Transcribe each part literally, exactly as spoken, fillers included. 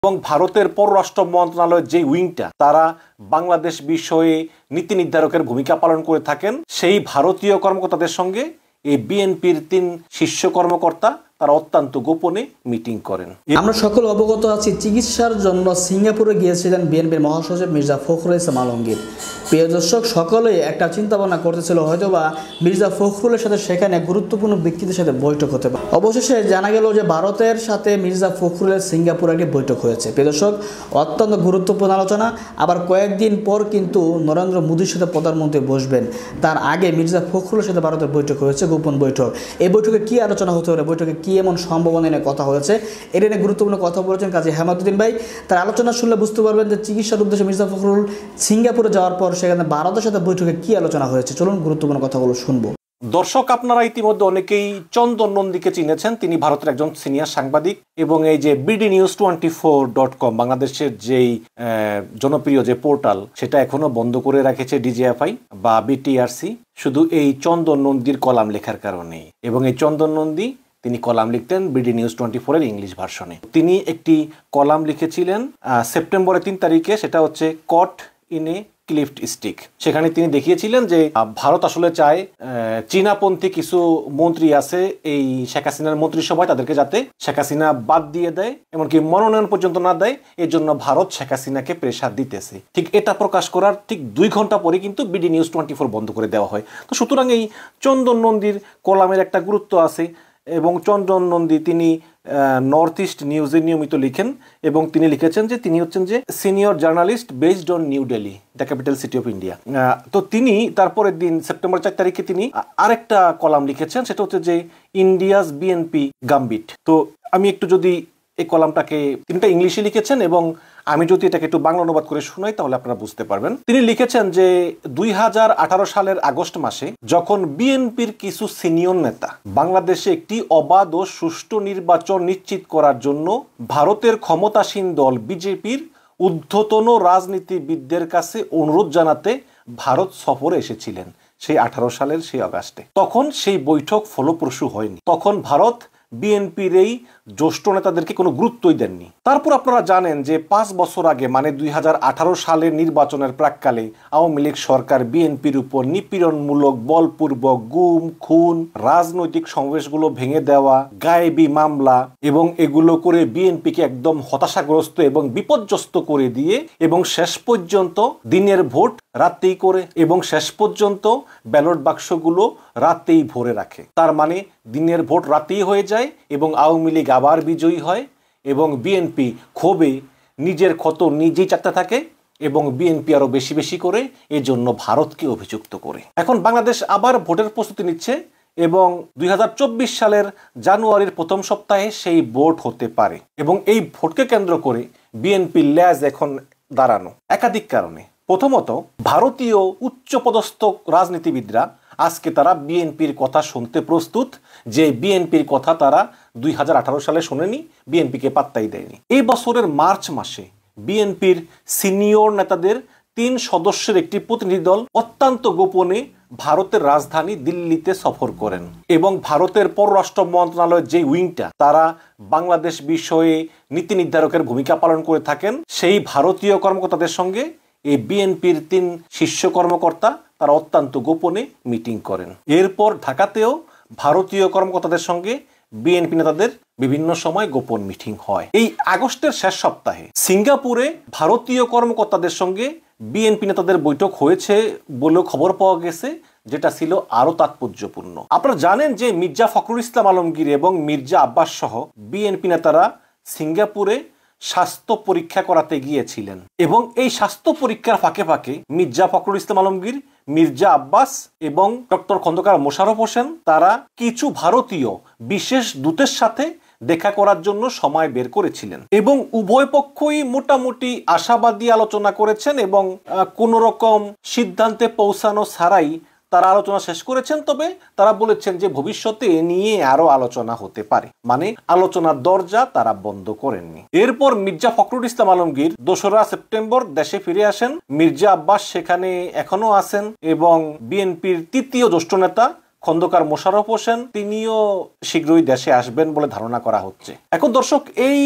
এবং ভারতের পররাষ্ট্র মন্ত্রণালয়ের যে উইংটা তারা বাংলাদেশ বিষয়ে নীতি নির্ধারকের ভূমিকা পালন করে থাকেন, সেই ভারতীয় কর্মকর্তাদের সঙ্গে এই বিএনপির তিন শীর্ষ কর্মকর্তা তারা অত্যন্ত গোপনে মিটিং করেন। আমরা সকল অবগত আছি চিকিৎসার জন্য সিঙ্গাপুরে গিয়েছিলেন বিএনপির মহাসচিব মির্জা ফখরুল ইসলাম আলমগীর। প্রিয় দর্শক, সকলেই একটা চিন্তা ভাবনা করতেছিল হয়তোবা মির্জা ফখরুলের সাথে সেখানে গুরুত্বপূর্ণ ব্যক্তিদের সাথে বৈঠক হতে পারে। অবশেষে জানা গেল যে ভারতের সাথে মির্জা ফখরুলের সিঙ্গাপুরে একটি বৈঠক হয়েছে। প্রিয় দর্শক, অত্যন্ত গুরুত্বপূর্ণ আলোচনা। আবার কয়েকদিন পর কিন্তু নরেন্দ্র মোদীর সাথে প্রধানমন্ত্রী বসবেন, তার আগে মির্জা ফখরুলের সাথে ভারতের বৈঠক হয়েছে, গোপন বৈঠক। এই বৈঠকে কি আলোচনা হতে পারে, বৈঠকে কি এমন সম্ভাবনা নিয়ে কথা হয়েছে, এটা নিয়ে গুরুত্বপূর্ণ কথা বলেছেন কাজী হেমায়েতুদ্দিন ভাই। তার আলোচনা শুনলে বুঝতে পারবেন যে চিকিৎসার উদ্দেশ্যে মির্জা ফখরুল সিঙ্গাপুরে যাওয়ার পর সেখানে ভারতের সাথে বৈঠকে কি আলোচনা হয়েছে, চলুন গুরুত্বপূর্ণ কথাগুলো শুনবো। দর্শক, আপনারা ইতিমধ্যে অনেকেই চন্দন নন্দীকে চিনেছেন। তিনি ভারতের একজন সিনিয়র সাংবাদিক এবং এই যে BD news twenty four dot com বাংলাদেশের যেই জনপ্রিয় যে পোর্টাল, সেটা এখনো বন্ধ করে রেখেছে ডিজিএফআই বা বিটিআরসি, শুধু এই চন্দন নন্দীর কলাম লেখার কারণে। এবং এই চন্দন নন্দী তিনি কলাম লিখতেন বিডি নিউজ টোয়েন্টি ফোর এর ইংলিশ ভার্সনে। তিনি একটি কলাম লিখেছিলেন সেপ্টেম্বরের তিন তারিখে, সেটা হচ্ছে কট ইন এ ক্লিফট স্টিক। সেখানে তিনি দেখিয়েছিলেন যে ভারত আসলে চায় চীনাপন্থী কিছু মন্ত্রী আছে এই শেখ হাসিনার মন্ত্রিসভায়, তাদেরকে যাতে শেখ হাসিনা বাদ দিয়ে দেয়, এমনকি মনোনয়ন পর্যন্ত না দেয়, এর জন্য ভারত শেখ হাসিনাকে প্রেসার দিতেছে। ঠিক এটা প্রকাশ করার ঠিক দুই ঘন্টা পরে কিন্তু বিডি নিউজ টোয়েন্টি ফোর বন্ধ করে দেওয়া হয়। তো সুতরাং এই চন্দন নন্দীর কলামের একটা গুরুত্ব আছে। এবং চন্দন নন্দী তিনি নর্থ ইস্ট নিউজে নিয়মিত লিখেন এবং তিনি লিখেছেন যে তিনি হচ্ছেন যে senior journalist based on New Delhi, the capital city of India. তো তিনি তারপরের দিন সেপ্টেম্বর চার তারিখে তিনি আরেকটা কলাম লিখেছেন, সেটা হচ্ছে যে ইন্ডিয়াস বিএনপি গাম্বিট। তো আমি একটু যদি এই কলামটাকে, তিনটা ইংলিশে লিখেছেন এবং আমি যদি এটাকে একটু বাংলা অনুবাদ করে শোনাই তাহলে আপনারা বুঝতে পারবেন। তিনি লিখেছেন যে দুই হাজার আঠারো সালের আগস্ট মাসে যখন বিএনপির কিছু সিনিয়র নেতা বাংলাদেশে একটি অবাধ ও সুষ্ঠু নির্বাচন নিশ্চিত করার জন্য ভারতের ক্ষমতাসীন দল বিজেপির ঊর্ধ্বতন রাজনীতিবিদদের কাছে অনুরোধ জানাতে ভারত সফরে এসেছিলেন সেই আঠারো সালের সেই আগস্টে, তখন সেই বৈঠক ফলপ্রসূ হয়নি। তখন ভারত বিএনপির এই জ্যেষ্ঠ নেতাদেরকে কোনো গুরুত্বই দেননি। তারপর আপনারা জানেন যে পাঁচ বছর আগে মানে দুই হাজার আঠারো সালের নির্বাচনের প্রাক্কালে আওয়ামী লীগ সরকার বিএনপির উপর নিপীড়নমূলক বলপূর্বক গুম খুন, রাজনৈতিক সমাবেশগুলো ভেঙে দেওয়া, গায়েবী মামলা এবং এগুলো করে বিএনপিকে একদম হতাশাগ্রস্ত এবং বিপর্যস্ত করে দিয়ে এবং শেষ পর্যন্ত দিনের ভোট রাতেই করে এবং শেষ পর্যন্ত ব্যালট বাক্সগুলো রাতেই ভরে রাখে। তার মানে দিনের ভোট রাতেই হয়ে যায় এবং আওয়ামী লীগ আবার বিজয়ী হয় এবং বিএনপি ক্ষোভে নিজের ক্ষত নিজেই চাটতে থাকে এবং বিএনপি আরো বেশি বেশি করে এজন্য ভারতকে অভিযুক্ত করে। এখন বাংলাদেশ আবার ভোটের প্রস্তুতি নিচ্ছে এবং দুই হাজার চব্বিশ সালের জানুয়ারির প্রথম সপ্তাহে সেই ভোট হতে পারে এবং এই ভোটকে কেন্দ্র করে বিএনপির ল্যাজ এখন দাঁড়ানো একাধিক কারণে। প্রথমত, ভারতীয় উচ্চপদস্থ রাজনীতিবিদরা আজকে তারা বিএনপির কথা শুনতে প্রস্তুত, যে বিএনপির কথা তারা দুই হাজার আঠারো সালে শোনেনি, বিএনপিকে পাত্তাই দেয়নি। এই বছরের মার্চ মাসে বিএনপির সিনিয়র নেতাদের তিন সদস্যের একটি প্রতিনিধি দল অত্যন্ত গোপনে ভারতের রাজধানী দিল্লিতে সফর করেন এবং ভারতের পররাষ্ট্র মন্ত্রণালয়ের যে উইংটা তারা বাংলাদেশ বিষয়ে নীতি নির্ধারকের ভূমিকা পালন করে থাকেন, সেই ভারতীয় কর্মকর্তাদের সঙ্গে এই বিএনপির তিন শীর্ষ কর্মকর্তা তারা অত্যন্ত গোপনে মিটিং করেন। এরপর ঢাকাতেও ভারতীয় কর্মকর্তাদের সঙ্গে বিএনপি নেতাদের বিভিন্ন সময় গোপন মিটিং হয়। এই আগস্টের শেষ সপ্তাহে সিঙ্গাপুরে ভারতীয় কর্মকর্তাদের সঙ্গে বিএনপি নেতাদের বৈঠক হয়েছে বলেও খবর পাওয়া গেছে, যেটা ছিল আরো তাৎপর্যপূর্ণ। আপনারা জানেন যে মির্জা ফখরুল ইসলাম আলমগীর এবং মির্জা আব্বাস সহ বিএনপি নেতারা সিঙ্গাপুরে স্বাস্থ্য পরীক্ষা করাতে গিয়েছিলেন এবং এই স্বাস্থ্য পরীক্ষার ফাঁকে ফাঁকে মির্জা ফখরুল ইসলাম আলমগীর, মির্জা আব্বাস এবং ডক্টর খন্দকার মোশাররফ হোসেন তারা কিছু ভারতীয় বিশেষ দূতের সাথে দেখা করার জন্য সময় বের করেছিলেন এবং উভয় পক্ষই মোটামুটি আশাবাদী আলোচনা করেছেন এবং কোন রকম সিদ্ধান্তে পৌঁছানো ছাড়াই তারা আলোচনা শেষ করেছেন। তবে তারা বলেছেন যে ভবিষ্যতে এ নিয়ে আরো আলোচনা হতে পারে, মানে আলোচনার দরজা তারা বন্ধ করেননি। এরপর মির্জা ফখরুল ইসলাম আলমগীর দোসরা সেপ্টেম্বর দেশে ফিরে আসেন। মির্জা আব্বাস সেখানে এখনো আছেন এবং বিএনপির তৃতীয় জ্যেষ্ঠ নেতা খন্দকার মোশাররফ হোসেন তিনিও শীঘ্রই দেশে আসবেন বলে ধারণা করা হচ্ছে। এখন দর্শক, এই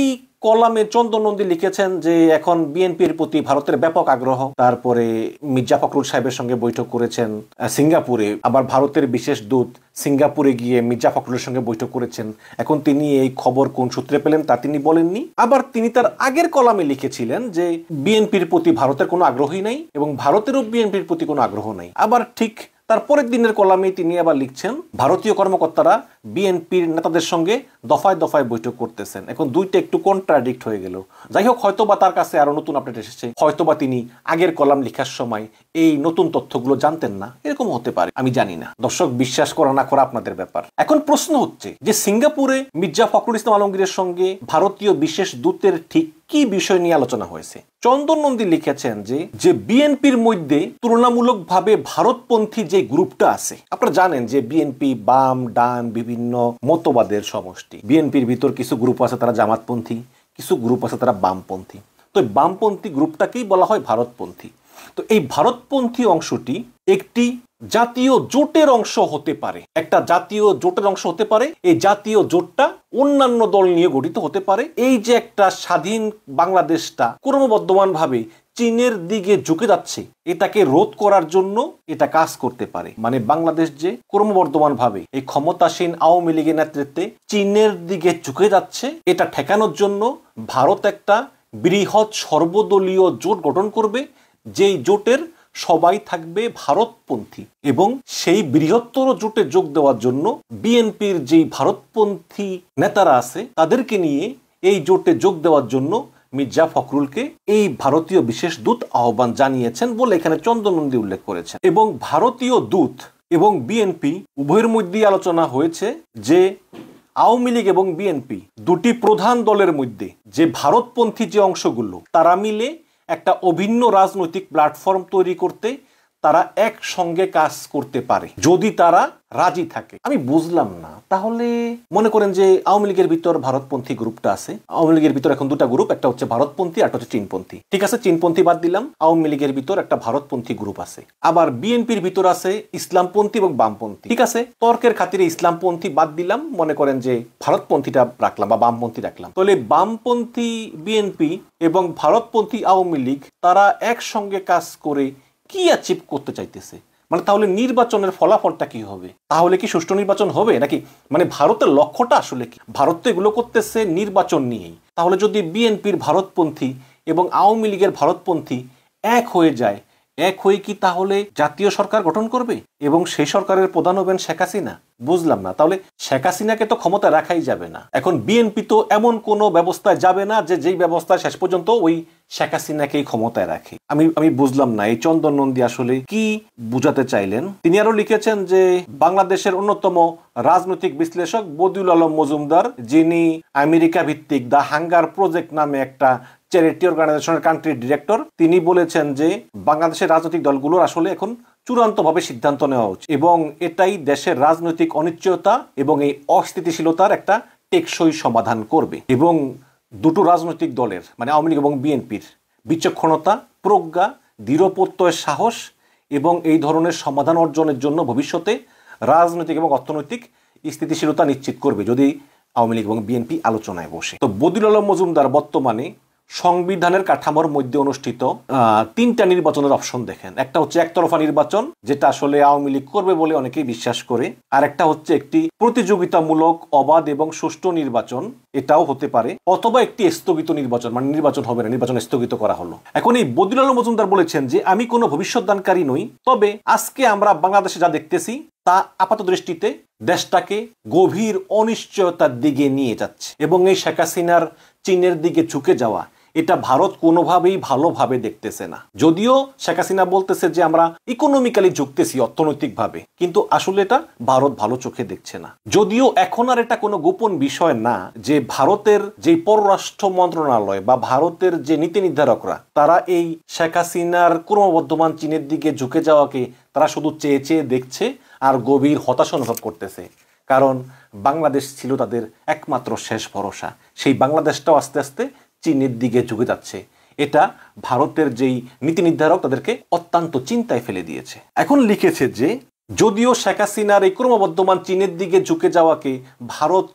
কলামে চন্দন নন্দী লিখেছেন যে এখন বিএনপির প্রতি ভারতের ব্যাপক আগ্রহ। তারপরে মির্জা ফখরুল সাহেবের সঙ্গে বৈঠক করেছেন সিঙ্গাপুরে, আবার ভারতের বিশেষ দূত সিঙ্গাপুরে গিয়ে মির্জা ফখরুলের সঙ্গে বৈঠক করেছেন। এখন তিনি এই খবর কোন সূত্রে পেলেন তা তিনি বলেননি। আবার তিনি তার আগের কলামে লিখেছিলেন যে বিএনপির প্রতি ভারতের কোনো আগ্রহই নাই এবং ভারতেরও বিএনপির প্রতি কোনো আগ্রহ নাই। আবার ঠিক তারপরের দিনের কলামে তিনি আবার লিখছেন ভারতীয় কর্মকর্তারা বিএনপির নেতাদের সঙ্গে দফায় দফায় বৈঠক করতেছেন। এখন দুইটা একটু কন্ট্রাডিক্ট হয়ে গেল। যাই হোক, হয়তোবা তার কাছে আরো নতুন আপডেট এসেছে, হয়তোবা তিনি আগের কলাম লেখার সময় এই নতুন তথ্যগুলো জানতেন না, এরকম হতে পারে, আমি জানি না। দর্শক, বিশ্বাস করা না করা আপনাদের ব্যাপার। এখন প্রশ্ন হচ্ছে যে সিঙ্গাপুরে মির্জা ফখরুল ইসলাম আলমগীরের সঙ্গে ভারতীয় বিশেষ দূতের ঠিক কি বিষয় নিয়ে আলোচনা হয়েছে। চন্দন নন্দী লিখেছেন যে যে বিএনপির মধ্যে তুলনামূলকভাবে ভারতপন্থী যে গ্রুপটা আছে, আপনারা জানেন যে বিএনপি বাম ডান বিভিন্ন মতবাদের সমষ্টি। বিএনপির ভিতর কিছু গ্রুপ আছে তারা জামাতপন্থী, কিছু গ্রুপ আছে তারা বামপন্থী। তো বামপন্থী গ্রুপটাকেই বলা হয় ভারতপন্থী। তো এই ভারতপন্থী অংশটি একটি জাতীয় জোটের অংশ হতে পারে, একটা জাতীয় জোটের অংশ হতে পারে। এই জাতীয় জোটটা অন্যান্য দল নিয়ে গঠিত হতে পারে। এই যে একটা স্বাধীন বাংলাদেশটা ক্রমবর্ধমান ভাবে চীনের দিকে ঝুঁকে যাচ্ছে, এটাকে রোধ করার জন্য এটা কাজ করতে পারে। মানে বাংলাদেশ যে ক্রমবর্ধমান ভাবে এই ক্ষমতাসীন আওয়ামী লীগের নেতৃত্বে চীনের দিকে ঝুঁকে যাচ্ছে, এটা ঠেকানোর জন্য ভারত একটা বৃহৎ সর্বদলীয় জোট গঠন করবে, যেই জোটের সবাই থাকবে ভারতপন্থী। এবং সেই বৃহত্তর জোটে যোগ দেওয়ার জন্য বিএনপির যেই ভারতপন্থী নেতারা আছে তাদেরকে নিয়ে এই জোটে যোগ দেওয়ার জন্য মির্জা ফখরুলকে এই ভারতীয় বিশেষ দূত আহ্বান জানিয়েছেন বলে এখানে চন্দন নন্দী উল্লেখ করেছেন। এবং ভারতীয় দূত এবং বিএনপি উভয়ের মধ্যেই আলোচনা হয়েছে যে আওয়ামী লীগ এবং বিএনপি দুটি প্রধান দলের মধ্যে যে ভারতপন্থী যে অংশগুলো তারা মিলে একটা অভিন্ন রাজনৈতিক প্ল্যাটফর্ম তৈরি করতে তারা একসঙ্গে কাজ করতে পারে যদি তারা রাজি থাকে। আমি বুঝলাম না, তাহলে মনে করেন যে আওয়ামী লীগের ভিতর ভারতপন্থী গ্রুপটা আছে, আওয়ামী লীগের ভিতর এখন দুটা গ্রুপ, একটা হচ্ছে ভারতপন্থী আর একটা হচ্ছে চীনপন্থী। ঠিক আছে, চীনপন্থী বাদ দিলাম, আওয়ামী লীগের ভিতর একটা ভারতপন্থী গ্রুপ আছে। আবার বিএনপির ভিতর আছে ইসলামপন্থী এবং বামপন্থী। ঠিক আছে, তর্কের খাতিরে ইসলামপন্থী বাদ দিলাম, মনে করেন যে ভারতপন্থীটা রাখলাম বা বামপন্থী রাখলাম। তাহলে বামপন্থী বিএনপি এবং ভারতপন্থী আওয়ামী লীগ তারা একসঙ্গে কাজ করে কি অ্যাচিভ করতে চাইতেছে? মানে তাহলে নির্বাচনের ফলাফলটা কি হবে? তাহলে কি সুষ্ঠু নির্বাচন হবে নাকি? মানে ভারতের লক্ষ্যটা আসলে কি? ভারত তো এগুলো করতেছে নির্বাচন নিয়েই। তাহলে যদি বিএনপির ভারতপন্থী এবং আওয়ামী লীগের ভারতপন্থী এক হয়ে যায়, এক হয়ে কি তাহলে জাতীয় সরকার গঠন করবে এবং সেই সরকারের প্রধান হবেন শেখ হাসিনা? বুঝলাম না। তাহলে শেখ হাসিনাকে তো ক্ষমতা রাখাই যাবে না। এখন বিএনপি তো এমন কোনো ব্যবস্থায় যাবে না যে যেই ব্যবস্থায় শেষ পর্যন্ত ওই শেখ হাসিনাকেই ক্ষমতায় রাখে। আমি আমি বুঝলাম না এই চন্দন নন্দী আসলে কি বুঝাতে চাইলেন। তিনি আরো লিখেছেন যে বাংলাদেশের অন্যতম রাজনৈতিক বিশ্লেষক বদিউল আলম মজুমদার, যিনি আমেরিকা ভিত্তিক দ্য হাঙ্গার প্রজেক্ট নামে একটা চ্যারিটি অর্গানাইজেশনের কান্ট্রি ডিরেক্টর, তিনি বলেছেন যে বাংলাদেশের রাজনৈতিক দলগুলোর আসলে এখন চূড়ান্তভাবে সিদ্ধান্ত নেওয়া উচিত এবং এটাই দেশের রাজনৈতিক অনিশ্চয়তা এবং এই অস্থিতিশীলতার একটা টেকসই সমাধান করবে। এবং দুটো রাজনৈতিক দলের মানে আওয়ামী লীগ এবং বিএনপির বিচক্ষণতা, প্রজ্ঞা, দৃঢ়প্রত্যয়ের সাহস এবং এই ধরনের সমাধান অর্জনের জন্য ভবিষ্যতে রাজনৈতিক এবং অর্থনৈতিক স্থিতিশীলতা নিশ্চিত করবে যদি আওয়ামী লীগ এবং বিএনপি আলোচনায় বসে। তো বদিউল আলম মজুমদার বর্তমানে সংবিধানের কাঠামোর মধ্যে অনুষ্ঠিত তিনটা নির্বাচনের অপশন দেখেন। একটা হচ্ছে একতরফা নির্বাচন, যেটা আসলে আওয়ামী লীগ করবে বলে অনেকেই বিশ্বাস করে। আর একটা হচ্ছে একটি প্রতিযোগিতামূলক অবাধ এবং সুষ্ঠু নির্বাচন, এটাও হতে পারে, অথবা একটি স্থগিত নির্বাচন, মানে নির্বাচন হবে না, নির্বাচন স্থগিত করা হলো। এখন এই বদিউল আলম মজুমদার বলেছেন যে আমি কোনো ভবিষ্যৎদানকারী নই, তবে আজকে আমরা বাংলাদেশে যা দেখতেছি তা আপাত দৃষ্টিতে দেশটাকে গভীর অনিশ্চয়তার দিকে নিয়ে যাচ্ছে এবং এই শেখ হাসিনার চীনের দিকে ঝুঁকে যাওয়া এটা ভারত কোনোভাবেই ভালোভাবে দেখতেছে না। যদিও শেখ হাসিনা বলতেছে যে আমরা ইকোনমিক্যালি ঝুঁকতেছি অর্থনৈতিকভাবে, কিন্তু আসলে এটা ভারত ভালো চোখে দেখছে না। যদিও এখন আর এটা কোনো গোপন বিষয় না যে ভারতের যে পররাষ্ট্র মন্ত্রণালয় বা ভারতের যে নীতি নির্ধারকরা তারা এই শেখ হাসিনার ক্রমবর্ধমান চীনের দিকে ঝুঁকে যাওয়াকে তারা শুধু চেয়ে চেয়ে দেখছে আর গভীর হতাশা অনুভব করতেছে। কারণ বাংলাদেশ ছিল তাদের একমাত্র শেষ ভরসা, সেই বাংলাদেশটাও আস্তে আস্তে চীনের দিকে ঝুঁকে যাচ্ছে। এটা ভারতের যেই নীতি নির্ধারক তাদেরকে অত্যন্ত চিন্তায় ফেলে দিয়েছে। এখন লিখেছে যে যদিও শেখ হাসিনার এই ক্রমবর্ধমান চীনের দিকে ঝুঁকে যাওয়াকে ভারত খুব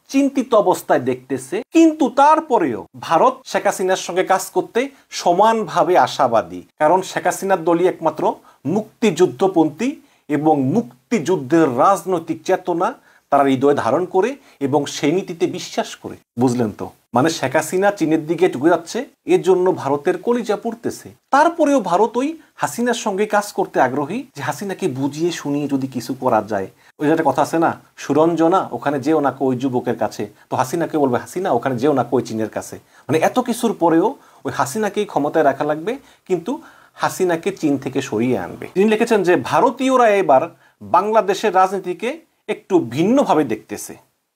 চিন্তিত অবস্থায় দেখতেছে, কিন্তু তারপরেও ভারত শেখ হাসিনার সঙ্গে কাজ করতে সমানভাবে আশাবাদী। কারণ শেখ হাসিনার দলই একমাত্র মুক্তিযুদ্ধপন্থী এবং মুক্তিযুদ্ধের রাজনৈতিক চেতনা তারা হৃদয়ে ধারণ করে এবং সেই নীতিতে বিশ্বাস করে। বুঝলেন তো, মানে শেখ হাসিনা চীনের দিকে ঢুকে যাচ্ছে, এর জন্য ভারতের কলিজা পড়তেছে। তারপরেও ভারত ওই হাসিনার সঙ্গে কাজ করতে আগ্রহী, যে হাসিনাকে বুঝিয়ে শুনিয়ে যদি কিছু করা যায়। ওই একটা কথা আছে না, সুরঞ্জনা ওখানে যেও না ওই যুবকের কাছে, তো হাসিনাকে বলবে হাসিনা ওখানে যেও না ওই চীনের কাছে। মানে এত কিছুর পরেও ওই হাসিনাকেই ক্ষমতায় রাখা লাগবে, কিন্তু হাসিনাকে চীন থেকে সরিয়ে আনবে। তিনি লিখেছেন যে ভারতীয়রা এবার বাংলাদেশের রাজনীতিকে একটু ভিন্নভাবে দেখতেছে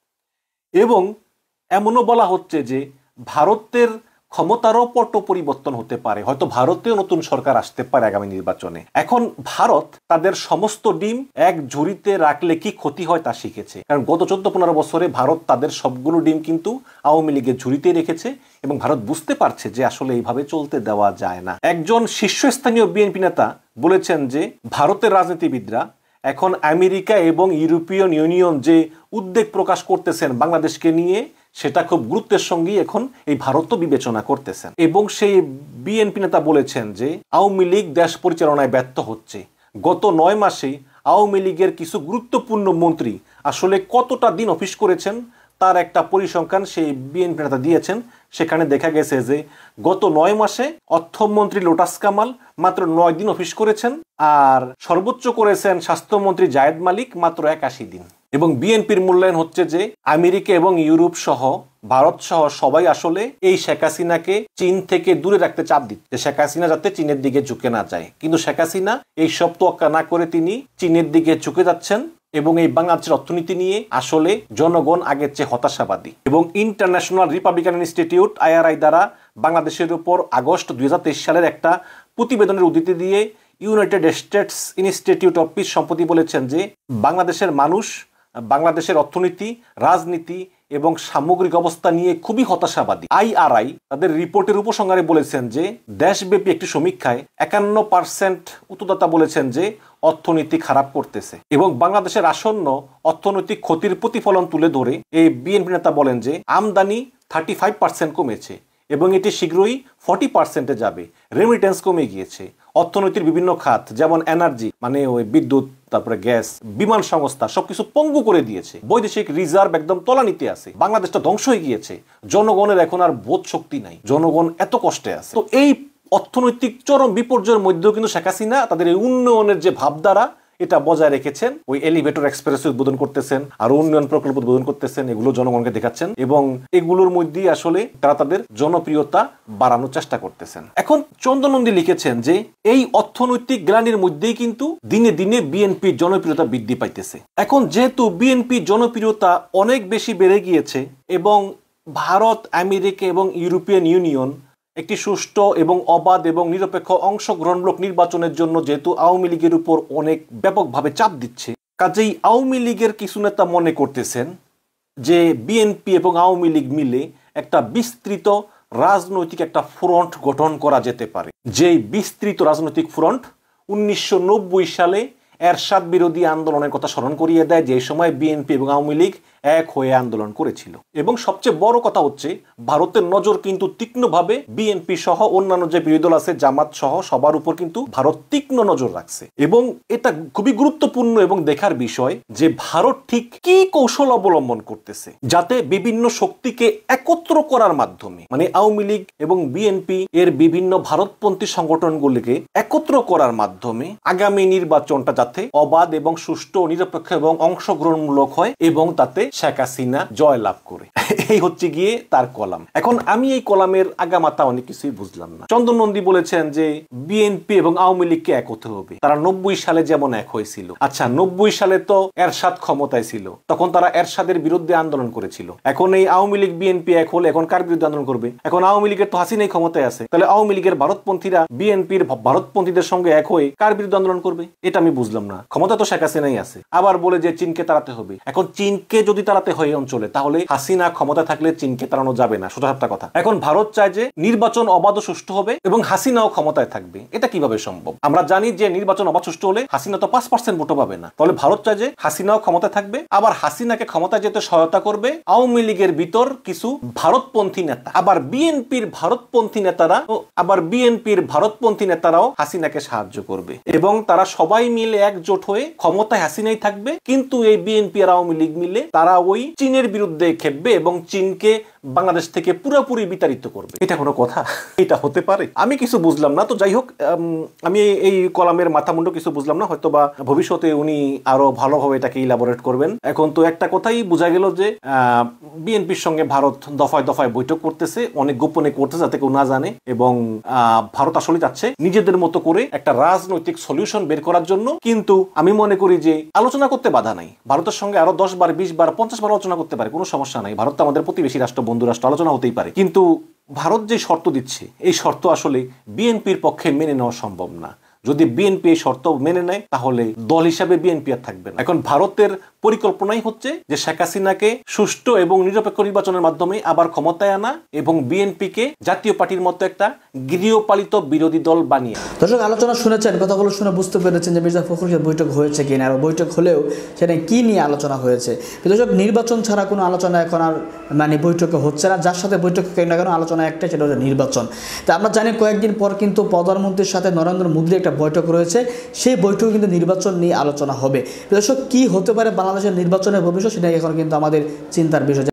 এবং এমনও বলা হচ্ছে যে ভারতের ক্ষমতারও পট পরিবর্তন হতে পারে, হয়তো ভারতেও নতুন সরকার আসতে পারে আগামী নির্বাচনে। এখন ভারত তাদের সমস্ত ডিম এক ঝুড়িতে রাখলে কি ক্ষতি হয় তা শিখেছে। কারণ গত চোদ্দ পনেরো বছরে ভারত তাদের সবগুলো ডিম কিন্তু আওয়ামী লীগের ঝুড়িতে রেখেছে এবং ভারত বুঝতে পারছে যে আসলে এইভাবে চলতে দেওয়া যায় না। একজন শীর্ষস্থানীয় বিএনপি নেতা বলেছেন যে ভারতের রাজনীতিবিদরা এখন আমেরিকা এবং ইউরোপিয়ান ইউনিয়ন যে উদ্বেগ প্রকাশ করতেছেন বাংলাদেশকে নিয়ে, সেটা খুব গুরুত্বের সঙ্গে এখন এই ভারতও বিবেচনা করতেছেন। এবং সেই বিএনপি নেতা বলেছেন যে আওয়ামী লীগ দেশ পরিচালনায় ব্যর্থ হচ্ছে। গত নয় মাসে আওয়ামী লীগের কিছু গুরুত্বপূর্ণ মন্ত্রী আসলে কতটা দিন অফিস করেছেন তার একটা পরিসংখ্যান সেই বিএনপি নেতা দিয়েছেন। সেখানে দেখা গেছে যে গত নয় মাসে অর্থমন্ত্রী লোটাস কামাল মাত্র নয় দিন অফিস করেছেন, আর সর্বোচ্চ করেছেন স্বাস্থ্যমন্ত্রী জায়েদ মালিক মাত্র একাশি দিন। এবং বিএনপির মূল্যায়ন হচ্ছে যে আমেরিকা এবং ইউরোপ সহ ভারত সহ সবাই আসলে এই শেখ হাসিনাকে চীন থেকে দূরে রাখতে চাপ দিচ্ছে, শেখ হাসিনা যাতে চীনের দিকে ঝুঁকে না যায়। কিন্তু শেখ হাসিনা এই সব তোয়াক্কা না করে তিনি চীনের দিকে ঝুঁকে যাচ্ছেন এবং এই বাংলাদেশের অর্থনীতি নিয়ে আসলে জনগণ আগের চেয়ে হতাশাবাদী। এবং ইন্টারন্যাশনাল রিপাবলিকান ইনস্টিটিউট আইআরআই দ্বারা বাংলাদেশের উপর আগস্ট দুই হাজার তেইশ সালের একটা প্রতিবেদনের উদ্ধৃতি দিয়ে United States Institute of Peace সম্প্রতি বলেছেন যে বাংলাদেশের মানুষ বাংলাদেশের অর্থনীতি, রাজনীতি এবং সামগ্রিক অবস্থা নিয়ে খুবই হতাশাবাদী। আইআরআই তাদের রিপোর্টের উপসংহারে বলেছেন যে দেশব্যাপী একটি সমীক্ষায় একান্ন পার্সেন্ট উত্তরদাতা বলেছেন যে অর্থনীতি খারাপ করতেছে। এবং বাংলাদেশের আসন্ন অর্থনৈতিক ক্ষতির প্রতিফলন তুলে ধরে এই বিএনপি নেতা বলেন যে আমদানি থার্টি ফাইভ পার্সেন্ট কমেছে এবং এটি শীঘ্রই ফর্টি পার্সেন্টে যাবে। রেমিটেন্স কমে গিয়েছে। অর্থনীতির বিভিন্ন খাত যেমন এনার্জি মানে ওই বিদ্যুৎ, তারপরে গ্যাস, বিমান সংস্থা সবকিছু পঙ্গু করে দিয়েছে। বৈদেশিক রিজার্ভ একদম তলানিতে আছে। বাংলাদেশটা ধ্বংস হয়ে গিয়েছে। জনগণের এখন আর বোধ শক্তি নাই, জনগণ এত কষ্টে আছে। তো এই অর্থনৈতিক চরম বিপর্যয়ের মধ্যেও কিন্তু শেখ হাসিনা তাদের এই উন্নয়নের যে ভাবধারা এটা বজায় রেখেছেন। ওই এলিভেটর এক্সপ্রেস উদ্বোধন করতেছেন, আর উন্নয়ন প্রকল্প উদ্বোধন করতেছেন, এগুলো জনগণকে দেখাচ্ছেন এবং এগুলোর মধ্যেই আসলে তারা তাদের জনপ্রিয়তা বাড়ানোর চেষ্টা করতেছেন। এখন চন্দ্রনন্দী লিখেছেন যে এই অর্থনৈতিক গ্লানির মধ্যেই কিন্তু দিনে দিনে বিএনপির জনপ্রিয়তা বৃদ্ধি পাইতেছে। এখন যেহেতু বিএনপির জনপ্রিয়তা অনেক বেশি বেড়ে গিয়েছে এবং ভারত, আমেরিকা এবং ইউরোপিয়ান ইউনিয়ন একটি সুষ্ঠু এবং অবাধ এবং নিরপেক্ষ অংশগ্রহণমূলক নির্বাচনের জন্য যেহেতু আওয়ামী লীগের উপর অনেক ব্যাপকভাবে চাপ দিচ্ছে, কাজেই আওয়ামী লীগের কিছু নেতা মনে করতেছেন যে বিএনপি এবং আওয়ামী লীগ মিলে একটা বিস্তৃত রাজনৈতিক একটা ফ্রন্ট গঠন করা যেতে পারে। যেই বিস্তৃত রাজনৈতিক ফ্রন্ট উনিশশো নব্বই সালে এরশাদ বিরোধী আন্দোলনের কথা স্মরণ করিয়ে দেয়, যে সময় বিএনপি এবং আওয়ামী লীগ এক হয়ে আন্দোলন করেছিল। এবং সবচেয়ে বড় কথা হচ্ছে ভারতের নজর কিন্তু তীক্ষ্ণভাবে বিএনপি সহ অন্যান্য যে বিরোধী দল আছে, জামাত সহ সবার উপর কিন্তু ভারত তীক্ষ্ণ নজর রাখছে। এবং এটা খুবই গুরুত্বপূর্ণ এবং দেখার বিষয় যে ভারত ঠিক কি কৌশল অবলম্বন করতেছে যাতে বিভিন্ন শক্তিকে একত্র করার মাধ্যমে, মানে আওয়ামী লীগ এবং বিএনপি এর বিভিন্ন ভারতপন্থী সংগঠনগুলিকে একত্র করার মাধ্যমে আগামী নির্বাচনটা যাতে অবাধ এবং সুষ্ঠু, নিরপেক্ষ এবং অংশগ্রহণমূলক হয় এবং তাতে শেখ হাসিনা জয় লাভ করে। এই হচ্ছে গিয়ে তার কলাম। এখন আমি এই কলামের আগামাতা অনেক কিছুই বুঝলাম না। চন্দ্রনন্দী বলেছেন যে বিএনপি এবং আওয়ামী লীগকে এক হতে হবে। তারা নব্বই সালে যেমন এক হয়েছিল। আচ্ছা, নব্বই সালে তো এরশাদ ক্ষমতায় ছিল, তখন তারা এরশাদের বিরুদ্ধে আন্দোলন করেছিল। এখন এই আওয়ামী লীগ বিএনপি এক হলে এখন কার বিরুদ্ধে আন্দোলন করবে? এখন আওয়ামী লীগের তো হাসিনাই ক্ষমতায় আছে, তাহলে আওয়ামী লীগের ভারতপন্থীরা বিএনপির ভারতপন্থীদের সঙ্গে এক হয়ে কার বিরুদ্ধে আন্দোলন করবে? এটা আমি বুঝলাম না। ক্ষমতা তো শেখ হাসিনাই আছে। আবার বলে যে চীনকে তাড়াতে হবে। এখন চীনকে যদি যদি তাড়াতে হয় অঞ্চলে, তাহলে হাসিনা ক্ষমতা থাকলে চীনকে তাড়ানো যাবে না, সোজা একটা কথা। এখন ভারত চায় যে নির্বাচন অবাধ ও সুষ্ঠু হবে এবং হাসিনাও ক্ষমতায় থাকবে। এটা কিভাবে সম্ভব? আমরা জানি যে নির্বাচন অবাধ সুষ্ঠু হলে হাসিনা তো পাঁচ পার্সেন্ট ভোটও পাবে না। তাহলে ভারত চায় যে হাসিনাও ক্ষমতায় থাকবে, আবার হাসিনাকে ক্ষমতায় যেতে সহায়তা করবে আওয়ামী লীগের ভিতর কিছু ভারতপন্থী নেতা, আবার বিএনপির ভারতপন্থী নেতারা আবার বিএনপির ভারতপন্থী নেতারাও হাসিনাকে সাহায্য করবে এবং তারা সবাই মিলে একজোট হয়ে ক্ষমতায় হাসিনাই থাকবে, কিন্তু এই বিএনপি আর আওয়ামী লীগ মিলে তারা ওই চীনের বিরুদ্ধে খেপবে এবং চীনকে বাংলাদেশ থেকে পুরোপুরি বিতাড়িত করবে। এটা কোনো কথা? এটা হতে পারে? আমি কিছু বুঝলাম না। তো যাই হোক, আমি এই কলামের মাথামুন্ড কিছু বুঝলাম না, হয়তো বা ভবিষ্যতে উনি আরো ভালোভাবে এটাকে ইলাবোরেট করবেন। এখন তো একটা কথাই বোঝা গেল যে বিএনপির সঙ্গে ভারত দফায় দফায় বৈঠক করতেছে, অনেক গোপনে করতেছে যাতে কেউ না জানে, এবং ভারত আসলে যাচ্ছে নিজেদের মতো করে একটা রাজনৈতিক সলিউশন বের করার জন্য। কিন্তু আমি মনে করি যে আলোচনা করতে বাধা নাই, ভারতের সঙ্গে আরো দশ বার বিশ বার পঞ্চাশ বার আলোচনা করতে পারে, কোনো সমস্যা নাই। ভারত তো আমাদের প্রতিবেশী রাষ্ট্র, বন্ধু রাষ্ট্র, আলোচনা হতেই পারে। কিন্তু ভারত যে শর্ত দিচ্ছে, এই শর্ত আসলে বিএনপির পক্ষে মেনে নেওয়া সম্ভব না। যদি বিএনপি এই শর্ত মেনে নেয় তাহলে দল হিসাবে বিএনপি আর থাকবে না। এখন ভারতের পরিকল্পনাই হচ্ছে যে শেখ হাসিনাকে সুষ্ঠু এবং নিরপেক্ষ নির্বাচনের মাধ্যমে আবার ক্ষমতায় আনা এবং বিএনপিকে জাতীয় পার্টির মতো একটা গৃহপালিত বিরোধী দল বানিয়ে। দর্শক, আলোচনা শুনেছেন, কথাগুলো শুনে বুঝতে পেরেছেন যে মির্জা ফখরুলের বৈঠক হয়েছে কিনা, আর বৈঠক হলেও সেটা কি নিয়ে আলোচনা হয়েছে। দর্শক, নির্বাচন ছাড়া কোনো আলোচনা এখন আর মানে বৈঠকে হচ্ছে না। যার সাথে বৈঠক না কেন আলোচনা একটাই, সেটা হচ্ছে নির্বাচন। তা আমরা জানি কয়েকদিন পর কিন্তু প্রধানমন্ত্রীর সাথে নরেন্দ্র মোদীর একটা বৈঠক রয়েছে, সেই বৈঠকে কিন্তু নির্বাচন নিয়ে আলোচনা হবে। দর্শক, কি হতে পারে বাংলাদেশের নির্বাচনের ভবিষ্যৎ, সেটা এখন কিন্তু আমাদের চিন্তার বিষয়।